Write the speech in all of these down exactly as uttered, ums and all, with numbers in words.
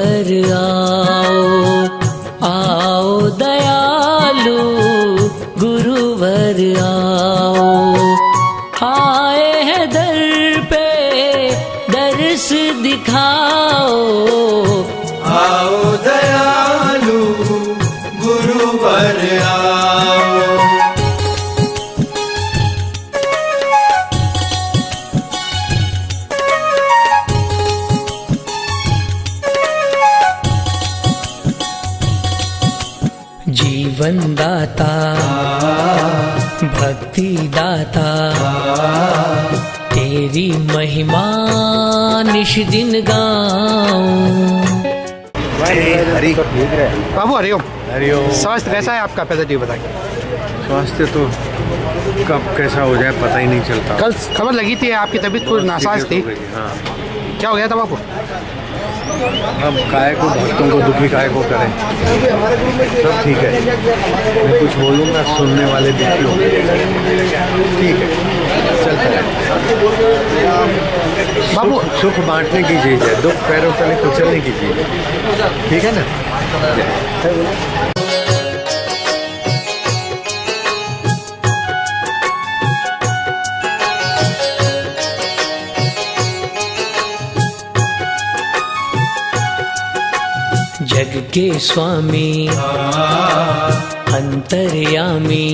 गुरुवर आओ, आओ दयालु गुरुवर आओ। आए हैं दर पे दर्श दिखाओ, आओ दयालु गुरुवर आओ। जीवन दाता भक्ति दाता, तेरी महिमा निश दिन गाऊं। हरी बाबू हरिओम। हरिओम। स्वास्थ्य कैसा है आपका, पहले जी बताइए। स्वास्थ्य तो कब कैसा हो जाए पता ही नहीं चलता। कल खबर लगी थी आपकी तबीयत थोड़ी नासाज थी। हाँ। क्या हो गया था बाबू? अब काय को भक्तों को दुखी काय को करें, सब ठीक है। मैं कुछ बोलूँगा सुनने वाले दुखी हो, ठीक है, चलता है। बाबू सुख बांटने की चीज़ है, दुख पैरों तले कुचलने की चीज़ है, ठीक है ना। जग के स्वामी अंतर्यामी,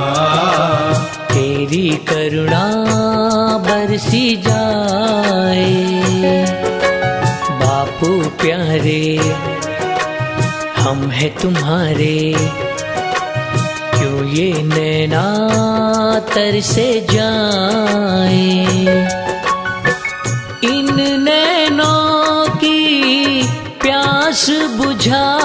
तेरी करुणा बरसी जाए। बापू प्यारे हम हैं तुम्हारे, क्यों ये नैना तरसे जाए। इन नैनों की प्यास बुझा